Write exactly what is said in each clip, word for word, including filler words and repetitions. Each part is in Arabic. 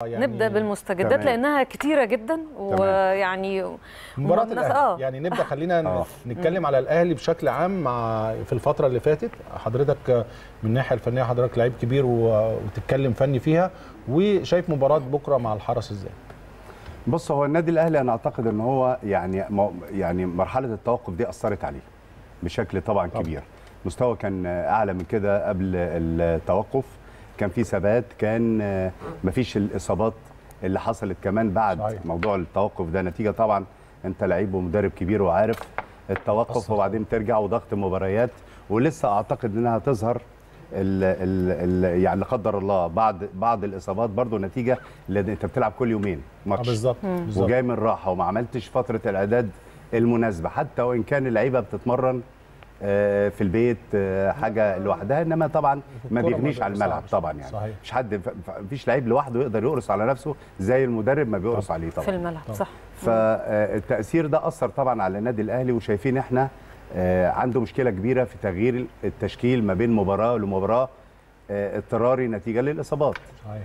يعني نبدا بالمستجدات تمام. لانها كتيره جدا ويعني مباراه الاهلي آه. يعني نبدا خلينا آه. نتكلم على الاهلي بشكل عام مع في الفتره اللي فاتت. حضرتك من الناحيه الفنيه حضرتك لعيب كبير وتتكلم فني فيها، وشايف مباراه بكره مع الحرس ازاي؟ بص، هو النادي الاهلي انا اعتقد ان هو يعني يعني مرحله التوقف دي اثرت عليه بشكل طبعا كبير. مستوى كان اعلى من كده قبل التوقف، كان في ثبات، كان مفيش الاصابات اللي حصلت كمان بعد صحيح. موضوع التوقف ده نتيجه طبعا انت لعيب ومدرب كبير وعارف التوقف وبعدين ترجع وضغط مباريات، ولسه اعتقد انها تظهر ال ال ال يعني لا قدر الله بعض بعض الاصابات برضو نتيجه لان انت بتلعب كل يومين ماتش بالظبط وجاي من راحه وما عملتش فتره الاعداد المناسبه، حتى وان كان اللعيبه بتتمرن في البيت حاجه لوحدها، انما طبعا ما بيغنيش على الملعب طبعا. يعني صحيح. مش حد مفيش لعيب لوحده يقدر يقرص على نفسه زي المدرب ما بيقرص عليه طبعا في الملعب صح. فالتاثير ده اثر طبعا على النادي الاهلي، وشايفين احنا عنده مشكله كبيره في تغيير التشكيل ما بين مباراه لمباراه اضطراري نتيجه للاصابات صحيح.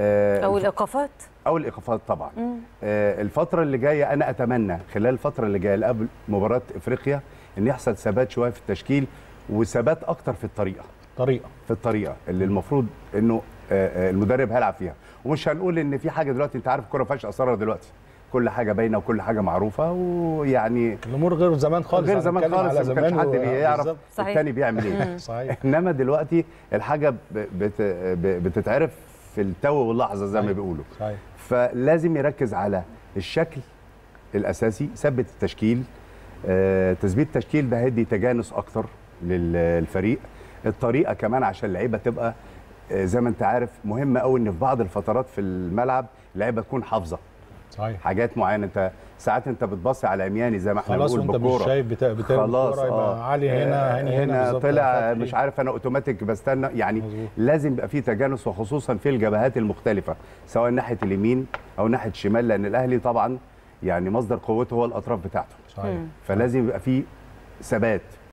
او الايقافات او الايقافات طبعا. مم. الفتره اللي جايه انا اتمنى خلال الفتره اللي جايه قبل مباراه افريقيا ان يحصل ثبات شويه في التشكيل وثبات اكتر في الطريقه طريقه في الطريقه اللي المفروض انه المدرب هيلعب فيها. ومش هنقول ان في حاجه دلوقتي، انت عارف الكوره ما فيهاش اسرار دلوقتي، كل حاجه باينه وكل حاجه معروفه، ويعني الامور غير زمان خالص، غير زمان خالص ما كانش حد بيعرف الثاني بيعمل ايه. صحيح. انما دلوقتي الحاجه بت بتتعرف في التو واللحظه زي ما بيقولوا. صحيح. فلازم يركز على الشكل الاساسي، ثبت التشكيل، آه، تثبيت التشكيل ده هيدي تجانس اكتر للفريق. الطريقه كمان عشان اللعيبه تبقى آه، زي ما انت عارف مهمه قوي ان في بعض الفترات في الملعب اللعيبه تكون حافظه صحيح حاجات معينه. انت ساعات انت بتبص على عمياني زي ما احنا بنقول بالكوره، خلاص انت مش شايف بتاع خلاص اه علي هنا هنا هنا طلع مش عارف انا اوتوماتيك بستنى يعني مزبوط. لازم يبقى في تجانس وخصوصا في الجبهات المختلفه سواء ناحيه اليمين او ناحيه الشمال، لان الاهلي طبعا يعني مصدر قوته هو الاطراف بتاعته. صحيح. فلازم يبقى في ثبات.